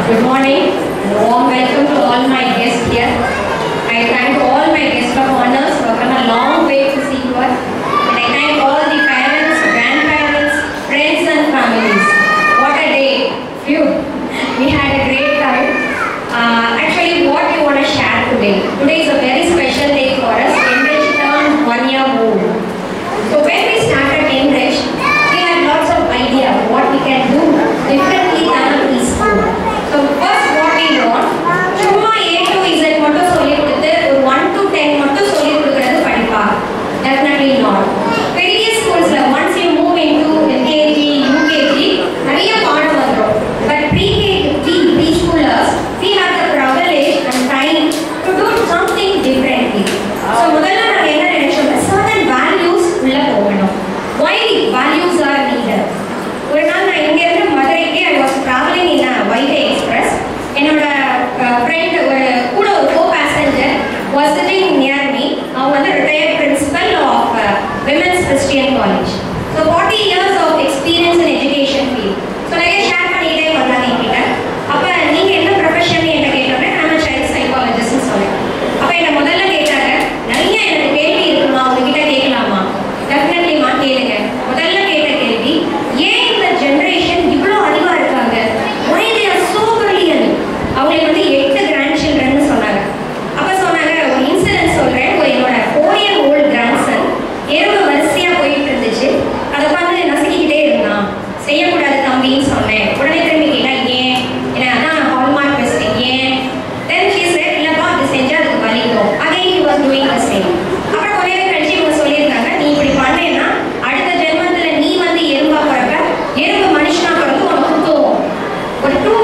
Good morning. Warm welcome to all my guests here. I thank all my guests of honors who have come a long way to see you all. And I thank all the parents, grandparents, friends and families. What a day. Phew. We had a great time. Actually, what we want to share today. Today is a very special day for us. Enrich turned 1 year old. So when we started Enrich, we had lots of idea what we can do differently than a preschool. So first what we want, சும்மா A to Z மட்டும் சொல்லி கொடுத்து ஒரு 1 to 10 மட்டும் சொல்லி கொடுக்கிறது படிப்பா. Definitely not. பெரிய ஸ்கூல்ஸ்ல once you move into LKG, UKG நிறைய பாடம் வந்துரும். But preschoolers, we have the privilege and time to do something differently. So முதல்ல நாங்க என்ன நினைச்சோம், certain values உள்ள போகணும். Why values are needed? ஒரு நாள் நான் இங்க இருந்து மதுரைக்கு I was traveling in a Vaigai Express. என்னோட friend ஒரு கூட ஒரு co-passenger was sitting near me. அவங்க வந்து retired principal of Women's Christian College. So 40 years of experience in education field. So நிறைய ஷேர் பண்ணிட்டே வந்தாங்க என்கிட்ட. அப்ப நீங்க என்ன ப்ரொஃபஷன் என்ன கேட்டோன்னே நான் சைல்ட் சைக்காலஜிஸ்ட்னு சொன்னேன். அப்ப என்ன முதல்ல கேட்டாங்க, நிறைய எனக்கு கேள்வி இருக்குமா, உங்ககிட்ட கேட்கலாமா? டெஃபினெட்லிமா கேளுங்க. முதல்ல கேட்ட கேள்வி, ஏன் இந்த ஜெனரேஷன் இவ்வளோ அறிவா இருக்காங்க? why they are so brilliant? அவங்களுக்கு வந்து 8 கிராண்ட் சில்ட்ரன் சொன்னாங்க. அப்ப சொன்னாங்க, ஒரு இன்சிடென்ட் சொல்றேன். என்னோட 4-year-old grandson எறும்பு வரிசையா போயிட்டு இருந்துச்சு. அதை பார்த்து நசுக்கிக்கிட்டே இருந்தான். செய்யக்கூடாது தம்பின்னு சொன்னேன். உடனே திரும்பி கேட்டா, ஏன்? ஏன்னா அதான் ஹால்மார்க் டெஸ்டிங், ஏன்? then she said, இல்லப்பா அது செஞ்சா அதுக்கு வலிக்கும். again he was doing the same. அப்புறம் ஒரே கழிச்சு இவங்க சொல்லியிருந்தாங்க, நீ இப்படி பண்ணேன்னா அடுத்த ஜென்மத்துல நீ வந்து எறும்பா பிறப்ப, எறும்பு மனுஷனா பிறகு உனக்கு குத்துவோம். ஒரு 2